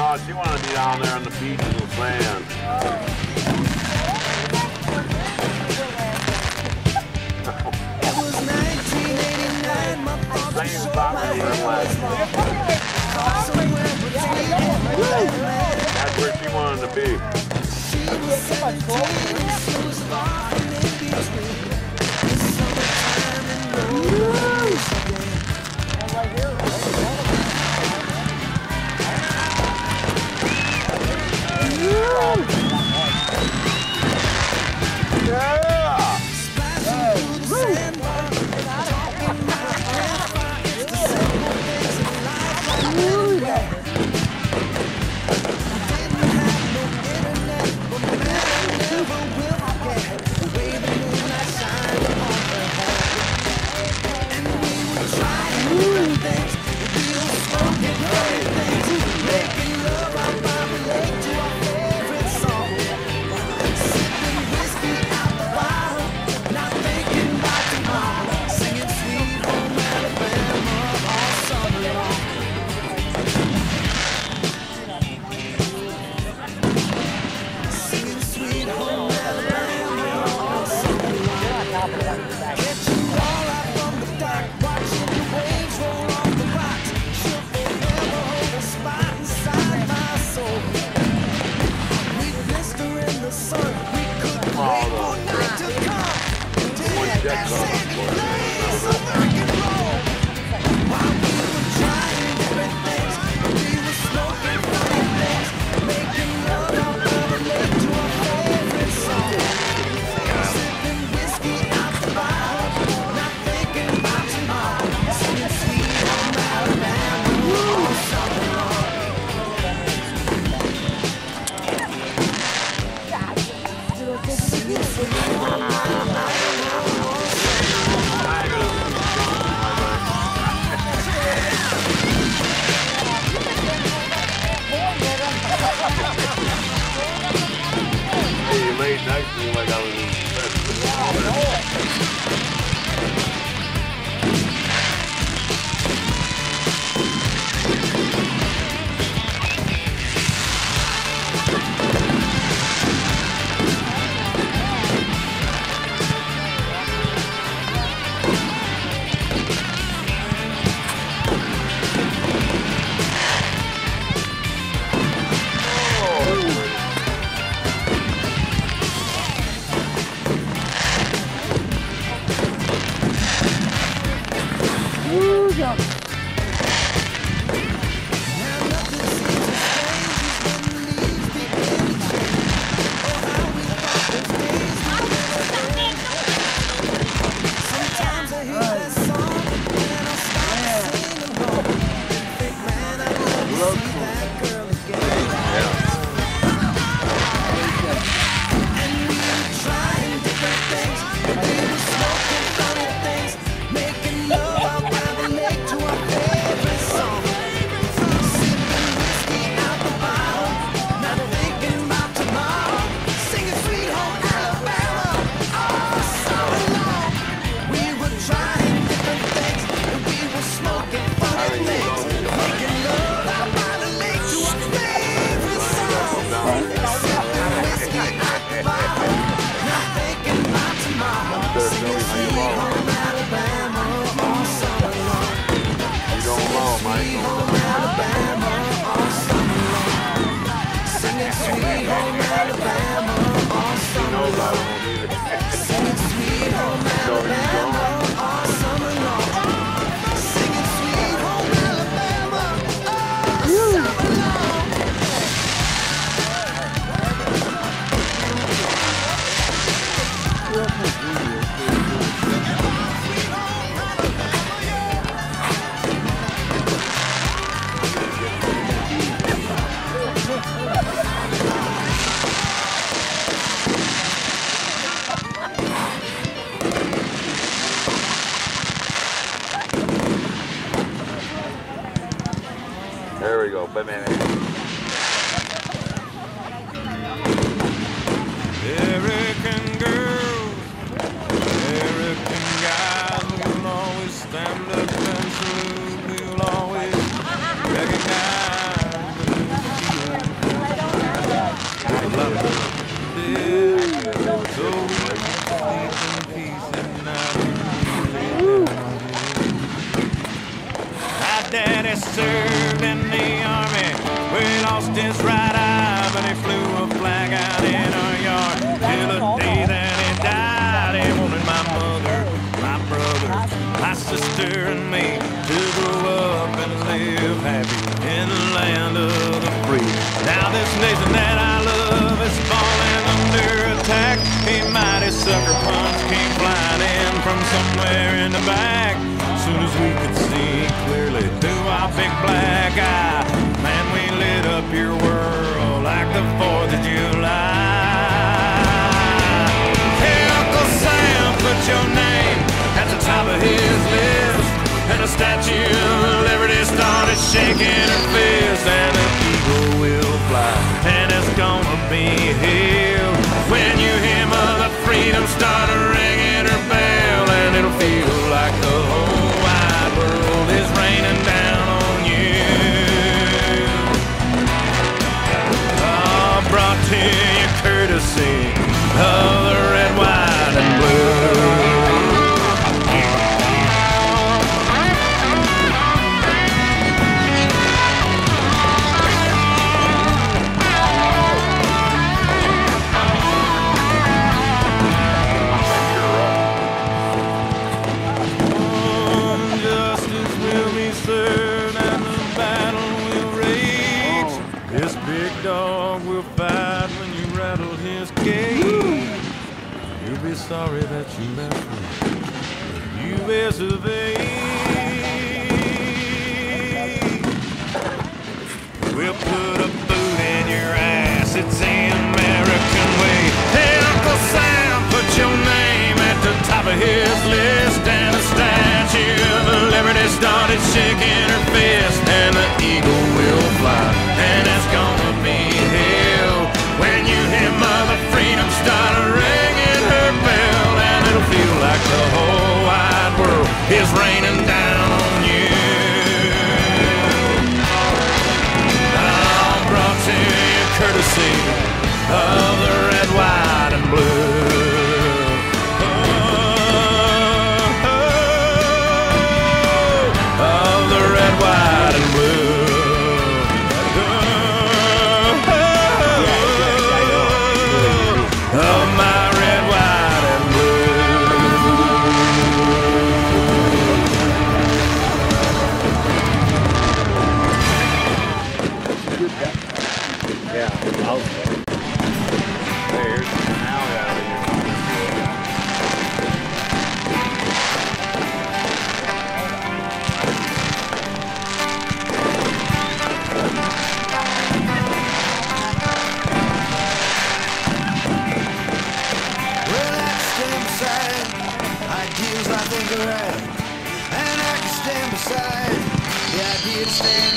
No, she wanted to be down there on the beach in the sand. It was 1989, my thoughts were Same so spot my we were head last was night. lost somewhere between That's where she wanted to be. She was 17, she was far from in between. It's summertime and nobody's there. Yeah! Splashing through the sandbar, talking my grandpa. It's the simple things in life like living there. Didn't have no internet, but man, I never will forget the way the moonlight shined on her hair. And we were trying different things, we were smoking funny things, making love out by the lake to our favorite song. Sipping whiskey out the bottle, not thinking about tomorrow, singing Sweet Home Alabama all summer long. Singing Sweet Home Alabama all summer long. Catching all out from the dock, watching the waves roll off the rocks. She'll forever hold a spot inside my soul. We blister in the sun, we couldn't wait for night to come. To hit that sandy place of rock and roll. While we were trying different things, we were smoking funny things, making love out by the lake to our favorite song. Sipping whiskey out the bottle, not thinking about tomorrow, singing Sweet Home Alabama all summer long. Singing Sweet Home Alabama all summer long. Hey, you laid nicely like I was There we go, banana. American girls, American guys, we'll always stand up and salute. We'll always recognize the served in the army, where he lost his right eye, but he flew a flag out in our yard. Till the day that he died, he wanted my mother, my brother, my sister and me to grow up and live happy in the land of the free. Now this nation that I love is falling under attack. A mighty sucker punch came flying in from somewhere in the back. Soon as we could see clearly through our big black eye, man, we lit up your world like the 4th of July. Hey, Uncle Sam, put your name at the top of his list, and the Statue of Liberty started shaking her fist, and the eagle will fly, and it's gonna be here when you hear Mother Freedom start ringing her bell, and it'll feel like the whole wide world is raining down on you. Oh, brought to you courtesy of the red, white, and blue. Sorry that you left me. You We'll put a boot in your ass. It's the American way. Hey, Uncle Sam, put your name at the top of his list, and the Statue of Liberty started shaking her fist, and the eagle will fly, and it's gonna be hell when you hear Mother Freedom start ringing her bell, and it'll feel like the whole wide world is raining down on you. I'm brought to you courtesy of the red, white, and blue. Of the red, white, and blue. Of my red, white, and Yeah, I'll there's an alley out of here. Well, I can stand beside ideas I think are right, and I can stand beside the idea to stand